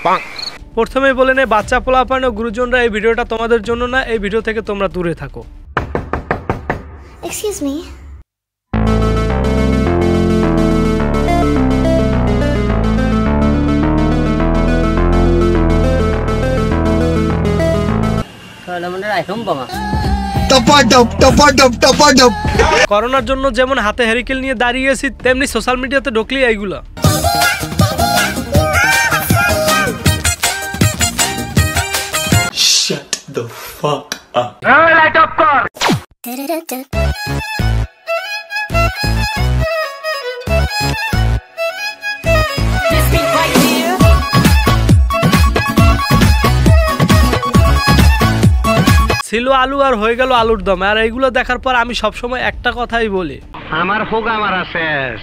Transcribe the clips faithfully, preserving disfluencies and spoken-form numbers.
প্রথমেই বলে নেই বাচ্চা পোলাপান ও গুরুজনরা এই ভিডিওটা তোমাদের জন্য না, এই ভিডিও থেকে তোমরা দূরে থাকো। এক্সকিউজ মি, করোনার জন্য যেমন হাতে হেরিকেল নিয়ে দাঁড়িয়েছি, তেমনি সোশ্যাল মিডিয়াতে ঢুকলি এইগুলা। Shut the fuck up. Light off কর। ছিল আলু আর হয়ে গেল আলুর দম। আর এইগুলো দেখার পর আমি সবসময় একটা কথাই বলি, আমার হোগা মারা শেষ।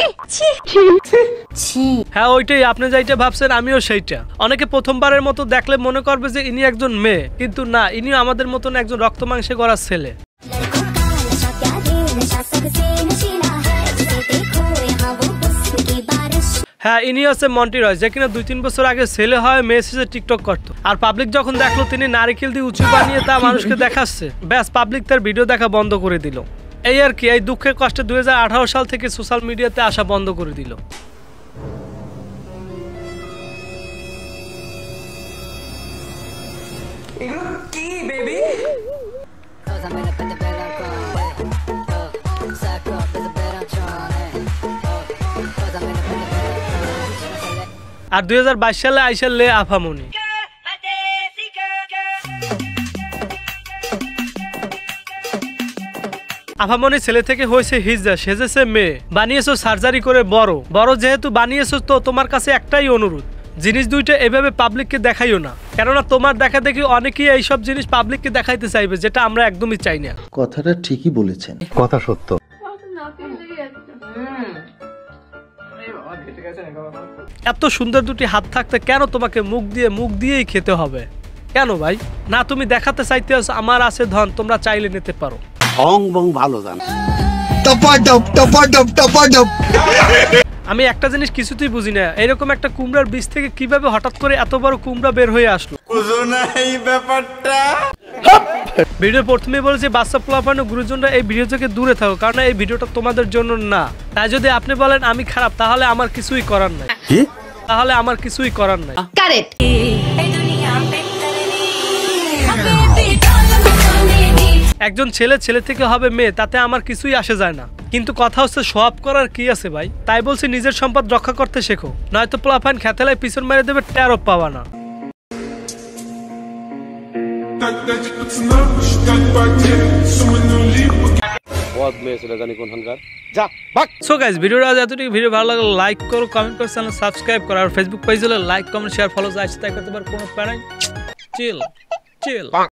হ্যাঁ ওইটাই, আপনি যেটা ভাবছেন আমিও সেইটা। অনেকে প্রথমবারের মতো দেখলে মনে করবে যে ইনি একজন মেয়ে, কিন্তু না, ইনি আমাদের মতন একজন রক্ত মাংসে গড়া ছেলে। হ্যাঁ ইনি হচ্ছে মন্টি রয়, যে কিনা দুই তিন বছর আগে ছেলে হয় মেয়ে শেষে টিকটক করতো। আর পাবলিক যখন দেখলো তিনি নারিকেল দিয়ে উঁচু বানিয়ে তা মানুষকে দেখাচ্ছে, ব্যাস পাবলিক তার ভিডিও দেখা বন্ধ করে দিল। এই আর কি, এই দুঃখের কষ্টে দুই হাজার আঠারো সাল থেকে সোশ্যাল মিডিয়াতে আসা বন্ধ করে দিল। আর দুই হাজার বাইশ সালে আইসা লে আফামনি। আফামনি ছেলে থেকে হয়েছে হিজড়া, সেজেছে মেয়ে, বানিয়েছো সার্জারি করে বড়। বড় যেহেতু বানিয়েছো, তো তোমার কাছে একটাই অনুরোধ, জিনিস দুইটা এভাবে পাবলিককে দেখাইও না, কেননা তোমার দেখা দেখি অনেকেই এইসব জিনিস পাবলিককে দেখাইতে চাইবে, যেটা আমরা একদমই চাই না। কথাটা ঠিকই বলেছেন, কথা সত্য। এত সুন্দর দুটি হাত থাকতে কেন তোমাকে মুখ দিয়ে মুখ দিয়েই খেতে হবে? কেন ভাই? না তুমি দেখাতে চাইতে আছো আমার আছে ধন, তোমরা চাইলে নিতে পারো। বং বং ভালো জানো। আমি একটা জিনিস কিছুতেই বুঝি না, এরকম একটা কুমড়ার বীজ থেকে কিভাবে হঠাৎ করে এত বড় কুমড়া বের হয়ে আসলো। ভিডিও প্রথমে বলেছি বাচ্চা পোলাপান ও গুরুজনরা এই ভিডিও থেকে দূরে থাকো, কারণ এই ভিডিওটা তোমাদের জন্য না। তাই যদি আপনি বলেন আমি খারাপ, তাহলে আমার কিছুই করার নাই। তাহলে আমার কিছুই করার নাই। একজন ছেলে ছেলে থেকে হবে মেয়ে, তাতে আমার কিছুই আসে যায় না, কিন্তু কথা হচ্ছে সব করার কি আছে ভাই? তাই বলছি নিজের সম্পদ রক্ষা করতে শেখো, নয়তো পোলাপান খেতেলায় পিছন মেরে দেবে, টেরও পাওয়া না। সো গাইস, ভিডিওটা এতটুকু। ভিডিও ভালো লাগলে লাইক করো, কমেন্ট করো, চ্যানেল সাবস্ক্রাইব করো। আর ফেসবুক পেজ হলে লাইক কমেন্ট শেয়ার ফলো আসতে করতে পারো, কোনো প্যারাই চিল চিল।